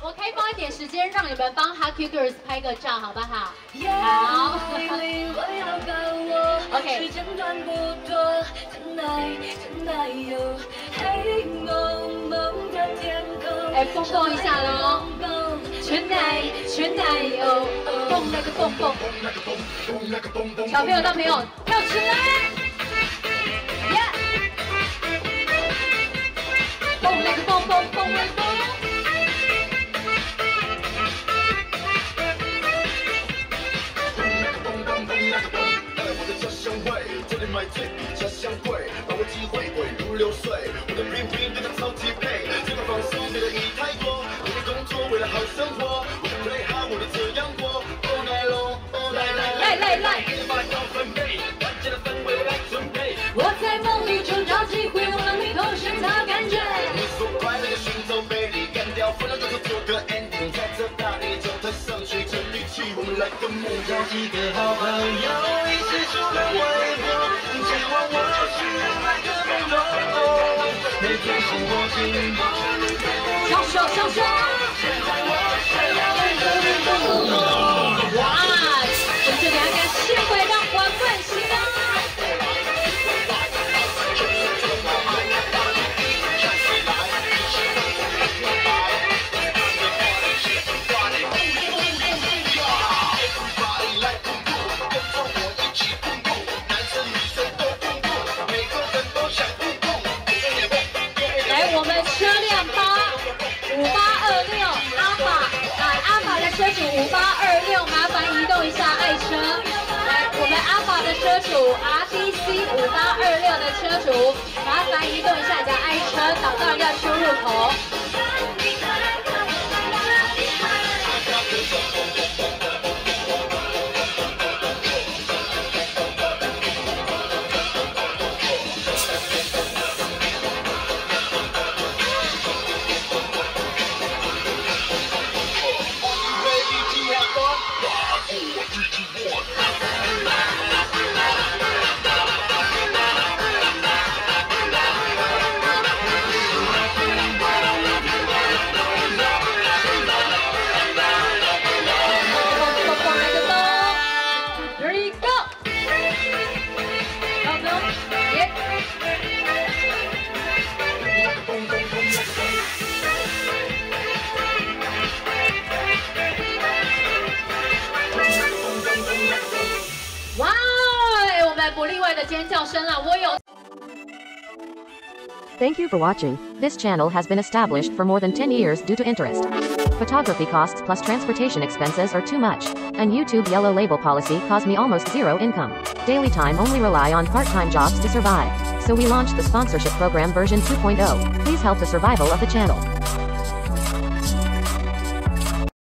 我开放一点时间，让你们帮 Happy Girls 拍个照，好不好？好。OK。哎，蹦蹦一下喽！全奶油，蹦那个蹦蹦。小朋友、大朋友跳起来！耶！蹦那个蹦蹦蹦那个蹦。 买醉比家乡贵，把握机会贵如流水。我的 bling bling 跟他超级配，这个放松别的意太多。为了工作，为了好生活，我的 play hard，我的这样过。All night long， all night long， 来，给你把高分配，团结的氛围我来准备。 我在梦里就找机会，往里头寻找感觉。 你说快乐的寻找魅力，干掉烦恼就做个 ending， 在这大地走得上去，这力气我们来个目标。找几个好朋友，一起出门微博。 每天生活进步， 双手上升。哇，跟着两个幸会让我们喜乐。我们车辆5826阿法的车主5826，麻烦移动一下爱车。来，我们阿法的车主 RDC 5826的车主，麻烦移动一下你的爱车，导到人家出入口。 不例外的尖叫声啊！我有。 Thank you for watching. This channel has been established for more than 10 years due to interest. Photography costs plus transportation expenses are too much, and YouTube yellow label policy caused me almost zero income. Daily time only rely on part-time jobs to survive. So we launched the sponsorship program version 2.0. Please help the survival of the channel.